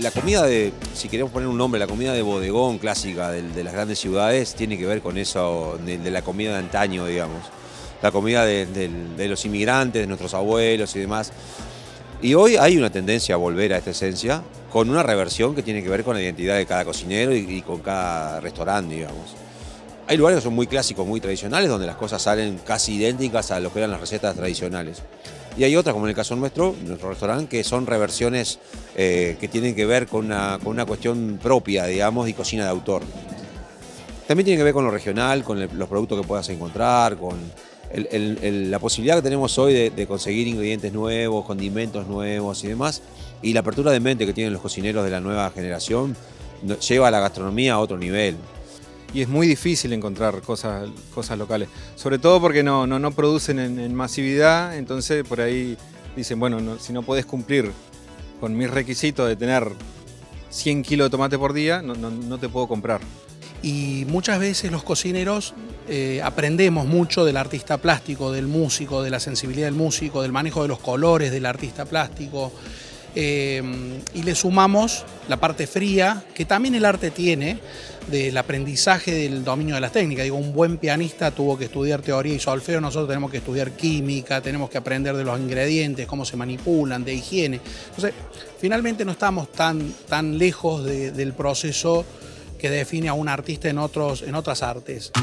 la comida si queremos poner un nombre, la comida de bodegón clásica de las grandes ciudades tiene que ver con eso, de la comida de antaño, digamos. La comida de los inmigrantes, de nuestros abuelos y demás. Y hoy hay una tendencia a volver a esta esencia con una reversión que tiene que ver con la identidad de cada cocinero y con cada restaurante, digamos. Hay lugares que son muy clásicos, muy tradicionales, donde las cosas salen casi idénticas a lo que eran las recetas tradicionales. Y hay otras, como en el caso nuestro restaurante, que son reversiones que tienen que ver con una cuestión propia, digamos, y cocina de autor. También tiene que ver con lo regional, con los productos que puedas encontrar, con la posibilidad que tenemos hoy de conseguir ingredientes nuevos, condimentos nuevos y demás. Y la apertura de mente que tienen los cocineros de la nueva generación lleva a la gastronomía a otro nivel. Y es muy difícil encontrar cosas locales, sobre todo porque no producen en masividad, entonces por ahí dicen, bueno, si no podés cumplir con mis requisitos de tener 100 kilos de tomate por día, no te puedo comprar. Y muchas veces los cocineros aprendemos mucho del artista plástico, del músico, de la sensibilidad del músico, del manejo de los colores del artista plástico. Y le sumamos la parte fría que también el arte tiene del aprendizaje del dominio de las técnicas. Digo, un buen pianista tuvo que estudiar teoría y solfeo, nosotros tenemos que estudiar química, tenemos que aprender de los ingredientes, cómo se manipulan, de higiene. Entonces, finalmente no estamos tan lejos del proceso que define a un artista en otras artes.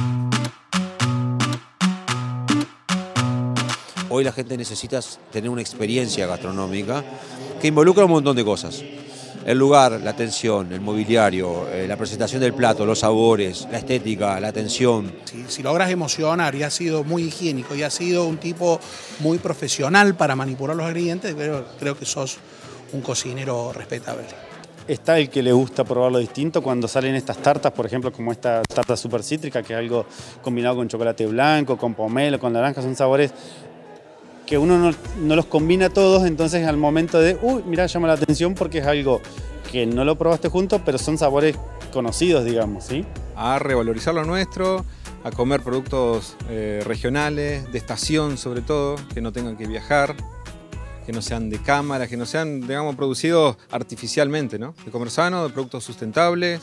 Hoy la gente necesita tener una experiencia gastronómica que involucra un montón de cosas. El lugar, la atención, el mobiliario, la presentación del plato, los sabores, la estética, la atención. Si logras emocionar y has sido muy higiénico y has sido un tipo muy profesional para manipular los ingredientes, creo que sos un cocinero respetable. Está el que le gusta probar lo distinto cuando salen estas tartas, por ejemplo, como esta tarta súper cítrica, que es algo combinado con chocolate blanco, con pomelo, con naranja, son sabores que uno no los combina todos, entonces al momento de, mirá, llama la atención porque es algo que no lo probaste juntos, pero son sabores conocidos, digamos, ¿sí? A revalorizar lo nuestro, a comer productos regionales, de estación sobre todo, que no tengan que viajar, que no sean de cámara, que no sean, digamos, producidos artificialmente, ¿no? De comer sano, de productos sustentables.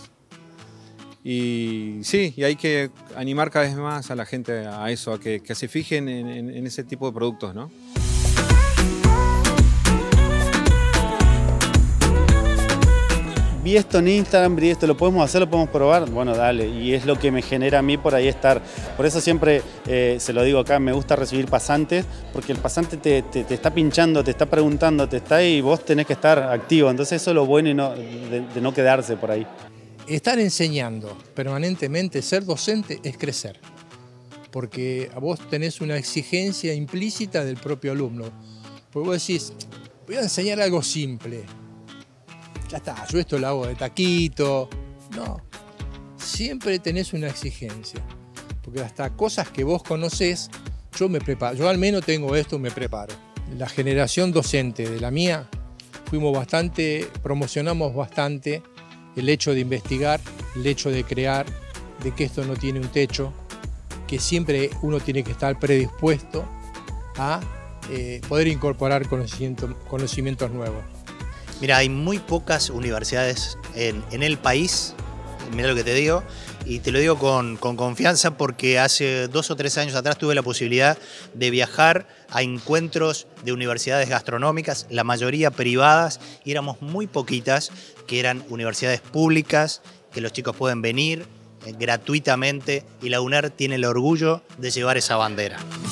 Y sí, y hay que animar cada vez más a la gente a eso, a que se fijen en ese tipo de productos, ¿no? Vi esto en Instagram, vi esto, lo podemos hacer, lo podemos probar, bueno, dale, y es lo que me genera a mí por ahí estar. Por eso siempre, se lo digo acá, me gusta recibir pasantes, porque el pasante te está pinchando, te está preguntando, y vos tenés que estar activo, entonces eso es lo bueno de no quedarse por ahí. Estar enseñando permanentemente, ser docente es crecer, porque a vos tenés una exigencia implícita del propio alumno. Porque vos decís, voy a enseñar algo simple, ya está, yo esto lo hago de taquito. No, siempre tenés una exigencia, porque hasta cosas que vos conocés, yo me preparo, yo al menos tengo esto, me preparo. La generación docente de la mía, promocionamos bastante el hecho de investigar, el hecho de crear, de que esto no tiene un techo, que siempre uno tiene que estar predispuesto a poder incorporar conocimientos nuevos. Mira, hay muy pocas universidades en el país, mira lo que te digo, y te lo digo con confianza porque hace 2 o 3 años atrás tuve la posibilidad de viajar a encuentros de universidades gastronómicas, la mayoría privadas, y éramos muy poquitas que eran universidades públicas, que los chicos pueden venir gratuitamente, y la UNER tiene el orgullo de llevar esa bandera.